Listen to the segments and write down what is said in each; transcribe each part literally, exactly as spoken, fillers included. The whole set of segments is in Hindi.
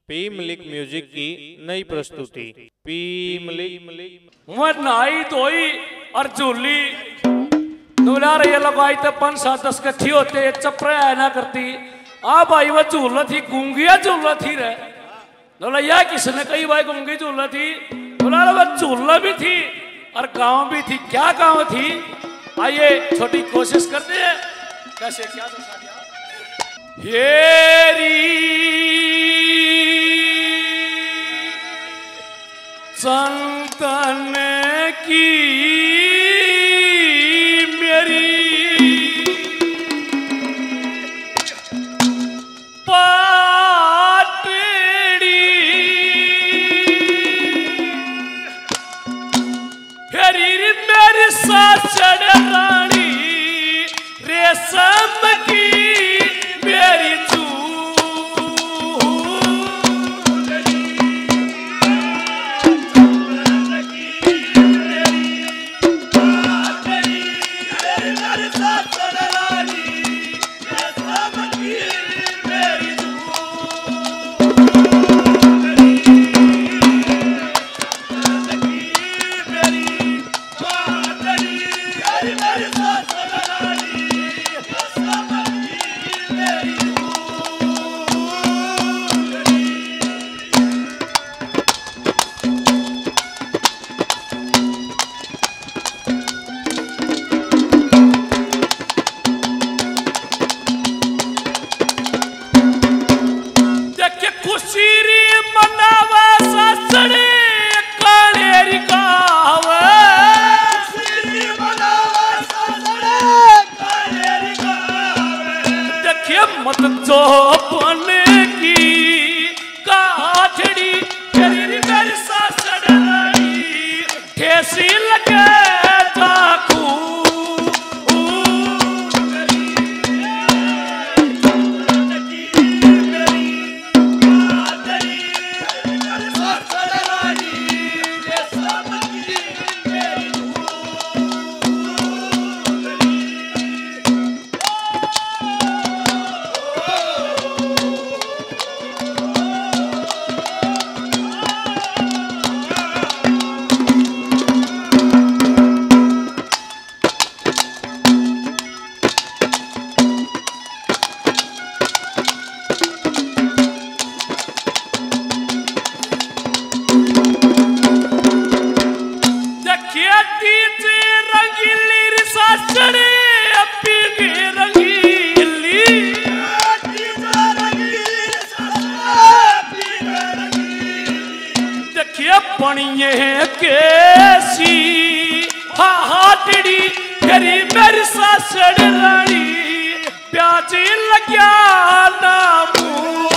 पी मलिक म्यूजिक की नई प्रस्तुति। पी मलिक मैं नहाई धोई और झूली दुला रही लगाई तो पांच सात दस कट्ठी होते चपरा ना करती। आ भाई वो झूला थी गूंगिया झूला थी रे बोला यार किसने कही भाई गूंगी झूला थी बोला वो झूला भी थी और गांव भी थी। क्या गांव थी आइए छोटी कोशिश करते हैं कैसे क्या दर्शा दिया। हेरी संतन की मेरी मेरी सासड़ रानी रेशम की मेरी मत चौपन की काठड़ी मेरी मेरी सासड़ रानी ठेसी लगे ताकू बनिए कैसी हाटड़ी मेरी मेरी सासड़ रानी प्याज लग्या नामू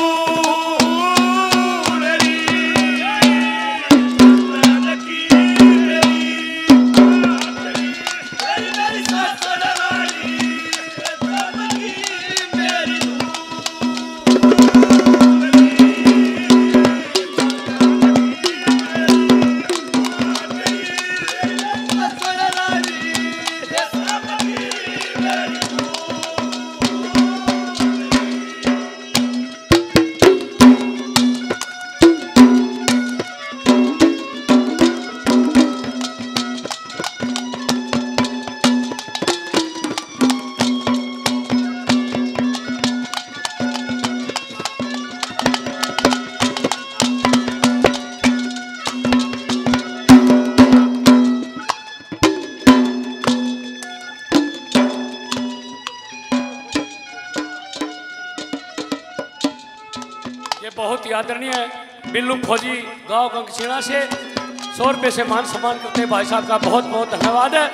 बहुत ही आदरणीय है बिल्लू फौजी गांव गंगसीना से सौ रुपये से मान सम्मान करते हैं भाई साहब का बहुत बहुत धन्यवाद है।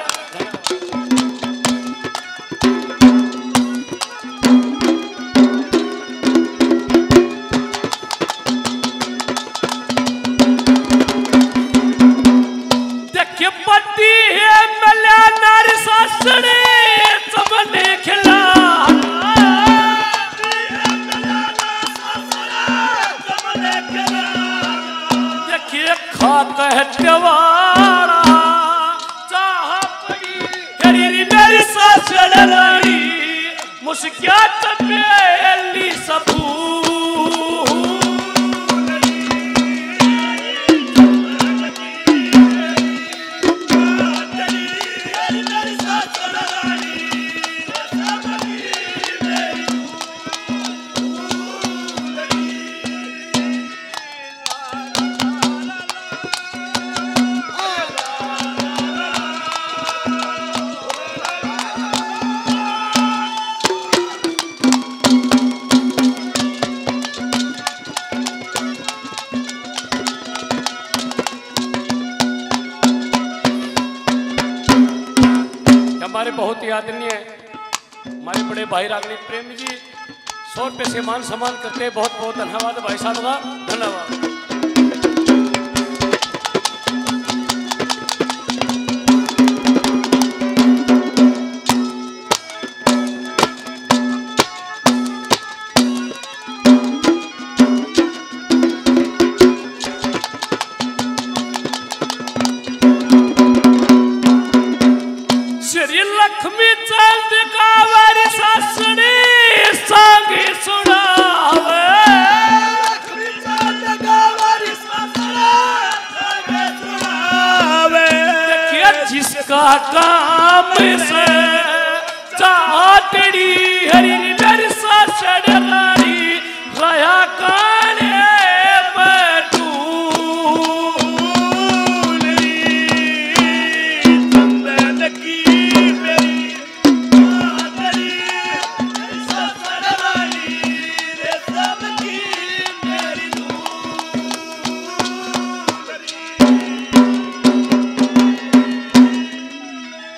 देखिए पट्टी है मल्या नारी सासड़ी सबने खिला कहवारा चाह पड़ी मेरी सासड़ रानी मुस्किया चमेली सबू बहुत ही आदरणीय हमारे बड़े भाई रागनी प्रेम जी सौ रुपये से मान सम्मान करते हैं। बहुत बहुत धन्यवाद भाई साहब का, धन्यवाद। श्री लक्ष्मी चंद कांवरी सासड़ी संगी सुनावे, लक्ष्मी चंद कांवरी सासड़ी संगी सुनावे। देखिए जिसका काम से चाटड़ी है